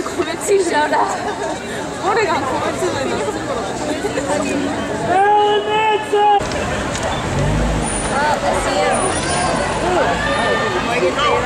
米ついちゃうな。モルガン米粒に。Oh, I see him. Ooh. Morgan